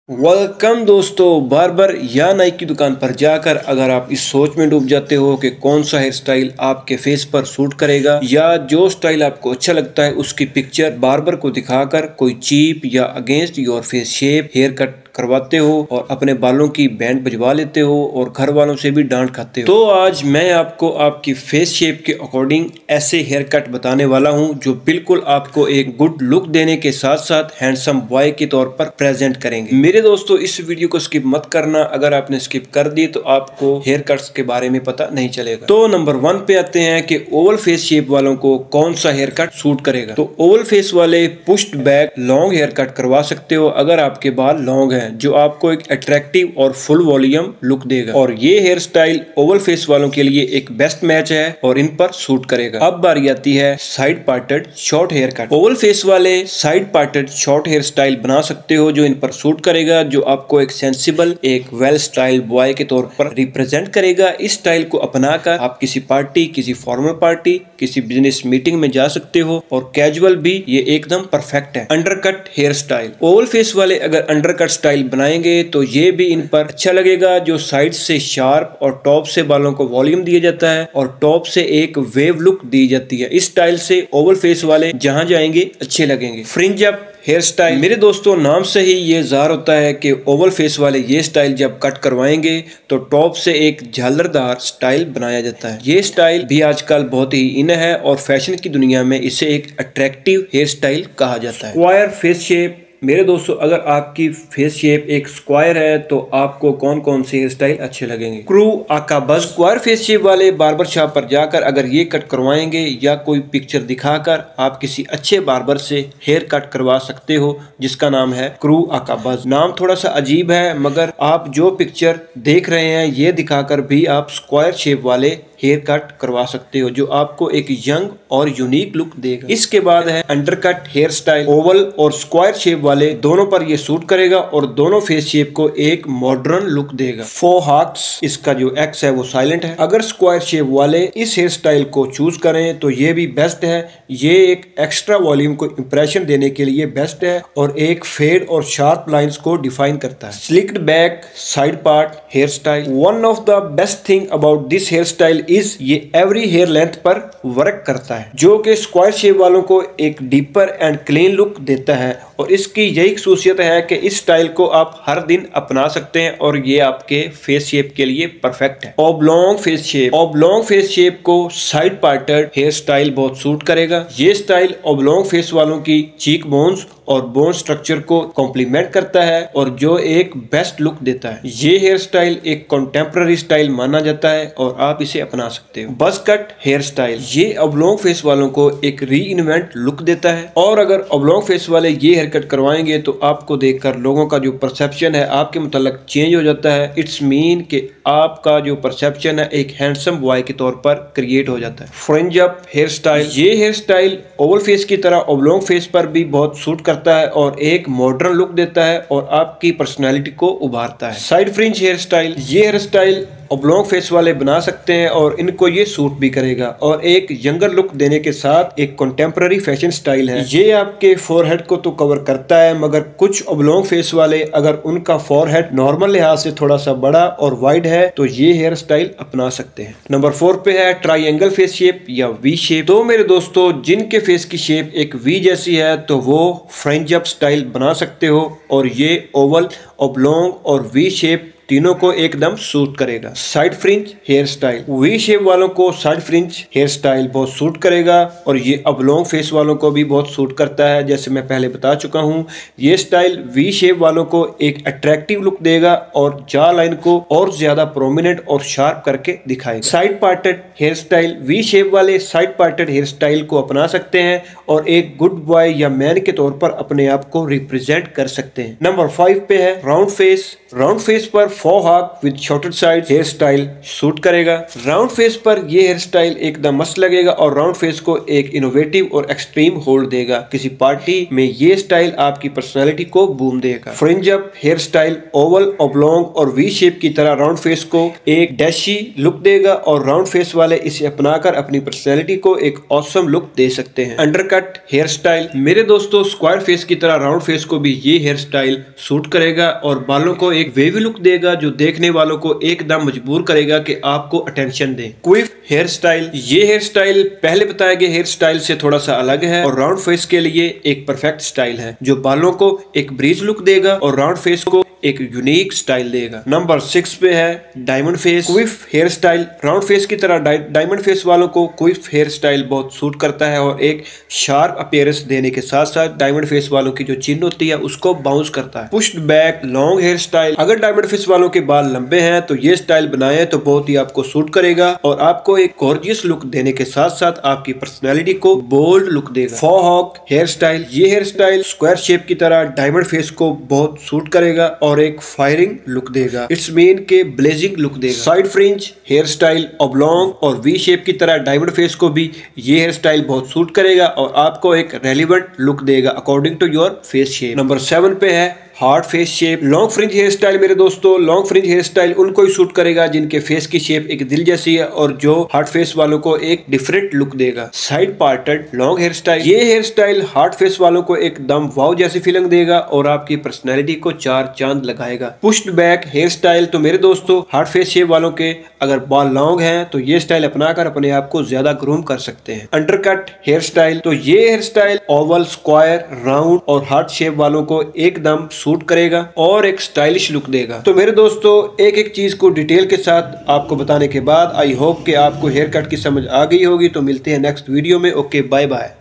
Welcome दोस्तों, barber या नाई की दुकान पर जाकर अगर आप इस सोच में डूब जाते हो कि कौन सा हेयर स्टाइल आपके फेस पर सूट करेगा या जो स्टाइल आपको अच्छा लगता है उसकी पिक्चर बार्बर को दिखाकर कोई चीप या against your face shape haircut करवाते हो और अपने बालों की बैंड बजवा लेते हो और घर वालों से भी डांट खाते हो, तो आज मैं आपको आपकी फेस शेप के अकॉर्डिंग ऐसे हेयर कट बताने वाला हूं जो बिल्कुल आपको एक गुड लुक देने के साथ साथ हैंडसम बॉय के तौर पर प्रेजेंट करेंगे। मेरे दोस्तों, इस वीडियो को स्किप मत करना, अगर आपने स्किप कर दी तो आपको हेयर कट्स के बारे में पता नहीं चलेगा। तो नंबर 1 पे आते हैं कि ओवल फेस शेप वालों को कौन सा हेयर कट सूट करेगा। तो ओवल फेस वाले pushed back long haircut करवा सकते हो अगर आपके बाल लॉन्ग है, जो आपको एक अट्रैक्टिव और फुल वॉल्यूम लुक देगा, और ये हेयर स्टाइल ओवल फेस वालों के लिए एक बेस्ट मैच है और इन पर सूट करेगा। अब बारी आती है side parted short haircut. Oval face वाले side parted short hairstyle बना सकते हो जो इन पर सूट करेगा, जो आपको एक सेंसिबल, एक वेल स्टाइल बॉय के तौर पर रिप्रेजेंट करेगा। इस स्टाइल को अपनाकर आप किसी पार्टी, किसी फॉर्मल पार्टी, किसी बिजनेस मीटिंग में जा सकते हो और कैजुअल भी ये एकदम परफेक्ट है। Undercut hairstyle. Oval face वाले अगर अंडरकट स्टाइल बनाएंगे तो ये भी इन पर अच्छा लगेगा, जो साइड से शार्प और टॉप से बालों को वॉल्यूम दिया जाता है और टॉप से एक वेव लुक दी जाती है। इस स्टाइल से ओवल फेस वाले जहां जाएंगे अच्छे लगेंगे। Fringe up hairstyle. मेरे दोस्तों, नाम से ही ये ज़ाहिर होता है कि ओवल फेस वाले ये स्टाइल जब कट करवाएंगे तो टॉप से एक झालरदार स्टाइल बनाया जाता है। ये स्टाइल भी आजकल बहुत ही इन है और फैशन की दुनिया में इसे एक अट्रैक्टिव हेयर स्टाइल कहा जाता है। Square face shape. मेरे दोस्तों, अगर आपकी फेस शेप एक स्क्वायर है तो आपको कौन कौन से हेयर स्टाइल अच्छे लगेंगे। Crew aka buzz. Square face shape वाले बार्बर शॉप पर जाकर अगर ये कट करवाएंगे या कोई पिक्चर दिखाकर आप किसी अच्छे बार्बर से हेयर कट करवा सकते हो जिसका नाम है क्रू आका बज। नाम थोड़ा सा अजीब है, मगर आप जो पिक्चर देख रहे हैं ये दिखाकर भी आप स्क्वायर शेप वाले हेयर कट करवा सकते हो जो आपको एक यंग और यूनिक लुक देगा। इसके बाद है अंडरकट हेयर स्टाइल। ओवल और स्क्वायर शेप वाले दोनों पर ये सूट करेगा और दोनों फेस शेप को एक मॉडर्न लुक देगा। Four hearts. इसका जो एक्स है वो साइलेंट है। अगर स्क्वायर शेप वाले इस हेयर स्टाइल को चूज करें तो ये भी बेस्ट है। ये एक एक्स्ट्रा वॉल्यूम को इंप्रेशन देने के लिए बेस्ट है और एक फेड और शार्प लाइंस को डिफाइन करता है। Slicked back side part hairstyle. One of the best thing about this hairstyle is ये एवरी हेयर लेंथ पर वर्क करता है, जो कि स्क्वायर शेप वालों को एक डीपर एंड क्लीन लुक देता है और इसकी यही खूसियत है कि इस स्टाइल को आप हर दिन अपना सकते हैं और ये आपके फेस शेप के लिए परफेक्ट है। Oblong face shape. Oblong face shape को साइड पार्टेड हेयर स्टाइल बहुत सूट करेगा। ये स्टाइल ऑब्लॉन्ग फेस वालों की चीक बोन्स और बोन स्ट्रक्चर को कॉम्प्लीमेंट करता है और जो एक बेस्ट लुक देता है। ये हेयर स्टाइल एक कंटेम्पररी स्टाइल माना जाता है और आप इसे अपना सकते हो। Buzz cut hairstyle. ये ऑब्लॉन्ग फेस वालों को एक री इन्वेंट लुक देता है और अगर ऑब्लॉन्ग फेस वाले ये हेयर कट करवाएंगे तो आपको देखकर लोगों का जो परसेप्शन है आपके मुताल्लिक चेंज हो जाता है। इट्स मीन कि आपका जो परसेप्शन है एक हैंडसम बॉय के तौर पर क्रिएट हो जाता है। Fringe up hairstyle. ये हेयर स्टाइल ओवल फेस की तरह ऑब्लॉन्ग फेस पर भी बहुत सूट करता है और एक मॉडर्न लुक देता है और आपकी पर्सनालिटी को उभारता है। Side fringe hairstyle. ये हेयर स्टाइल ऑब्लॉन्ग फेस वाले बना सकते हैं और इनको ये सूट भी करेगा और एक यंगर लुक देने के साथ एक कंटेम्पररी फैशन स्टाइल है। ये आपके फोरहेड को तो कवर करता है, मगर कुछ ऑब्लॉन्ग फेस वाले अगर उनका फोरहेड नॉर्मल लिहाज से थोड़ा सा बड़ा और वाइड है तो ये हेयर स्टाइल अपना सकते हैं। नंबर 4 पे है ट्रायंगल फेस शेप या वी शेप। तो मेरे दोस्तों, जिनके फेस की शेप एक वी जैसी है तो वो फ्रिंज अप स्टाइल बना सकते हो और ये ओवल, ऑब्लॉन्ग और वी शेप तीनों को एकदम सूट करेगा। Side fringe hairstyle. V shape वालों को साइड फ्रिंज हेयर स्टाइल बहुत सूट करेगा और ये ऑब्लॉन्ग फेस वालों को भी बहुत सूट करता है। जैसे मैं पहले बता चुका हूँ, ये स्टाइल वी शेप वालों को एक अट्रैक्टिव लुक देगा और जॉ लाइन को और ज्यादा प्रोमिनेंट और शार्प करके दिखाएगा। Side parted hairstyle. V shape वाले साइड पार्टेड हेयर स्टाइल को अपना सकते हैं और एक गुड बॉय या मैन के तौर पर अपने आप को रिप्रेजेंट कर सकते हैं। नंबर 5 पे है राउंड फेस। राउंड फेस पर fauxhawk with shorted side hairstyle suit करेगा। राउंड फेस पर यह हेयर स्टाइल एकदम मस्त लगेगा और राउंड फेस को एक इनोवेटिव और एक्सट्रीम होल्ड देगा। किसी पार्टी में ये स्टाइल आपकी पर्सनालिटी को बूम देगा। Fringe up hairstyle oval, oblong और वी शेप की तरह राउंड फेस को एक डैशी लुक देगा और राउंड फेस वाले इसे अपनाकर अपनी पर्सनालिटी को एक ऑसम लुक दे सकते हैं। अंडरकट हेयर स्टाइल, मेरे दोस्तों स्क्वायर फेस की तरह राउंड फेस को भी ये हेयर स्टाइल सूट करेगा और बालों को एक वेवी लुक देगा जो देखने वालों को एकदम मजबूर करेगा कि आपको अटेंशन दें। क्विफ हेयर स्टाइल, ये हेयर स्टाइल पहले बताए गए हेयर स्टाइल से थोड़ा सा अलग है और राउंड फेस के लिए एक परफेक्ट स्टाइल है जो बालों को एक ब्रीज लुक देगा और राउंड फेस को एक यूनिक स्टाइल देगा। नंबर 6 पे है diamond face quiff hairstyle. Round face की तरह डायमंड फेस वालों को क्विफ हेयर स्टाइल बहुत सूट करता है और एक शार्प अपीयरेंस देने के साथ साथ डायमंड फेस वालों की जो चिन होती है उसको बाउंस करता है। Pushed back long hairstyle, अगर डायमंड फेस वालों के बाल लंबे हैं तो ये स्टाइल बनाए तो बहुत ही आपको सूट करेगा और आपको एक गॉर्जियस लुक देने के साथ साथ आपकी पर्सनैलिटी को बोल्ड लुक देगा। फॉहॉक हेयर स्टाइल, ये हेयर स्टाइल स्क्वायर शेप की तरह डायमंड फेस को बहुत सूट करेगा और एक फायरिंग लुक देगा। इट्स मीन के ब्लेजिंग लुक देगा। Side fringe hairstyle oblong और वी शेप की तरह डायमंड फेस को भी ये हेयर स्टाइल बहुत सूट करेगा और आपको एक रेलिवेंट लुक देगा according to your face shape. Number 7 पे है heart face shape long fringe hairstyle. मेरे दोस्तों लॉन्ग फ्रिंज हेयर स्टाइल उनको ही सूट करेगा जिनके फेस की शेप एक दिल जैसी है और जो हार्ड फेस वालों को एक डिफरेंट लुक देगा। Side parted long hairstyle, ये हेयर स्टाइल हार्ड फेस वालों को एकदम वाव जैसी फीलिंग देगा और आपकी पर्सनैलिटी को 4 चांद लगाएगा। पुश्ड बैक हेयर स्टाइल, तो मेरे दोस्तों हार्ड फेस शेप वालों के अगर बाल लॉन्ग हैं तो ये स्टाइल अपनाकर अपने आप को ज्यादा ग्रूम कर सकते हैं। अंडरकट हेयर स्टाइल, तो ये hairstyle oval, square, round और हार्ड शेप वालों को एकदम सूट करेगा और एक स्टाइलिश लुक देगा। तो मेरे दोस्तों एक एक चीज को डिटेल के साथ आपको बताने के बाद आई होप कि आपको हेयर कट की समझ आ गई होगी। तो मिलते हैं नेक्स्ट वीडियो में। Okay, bye bye.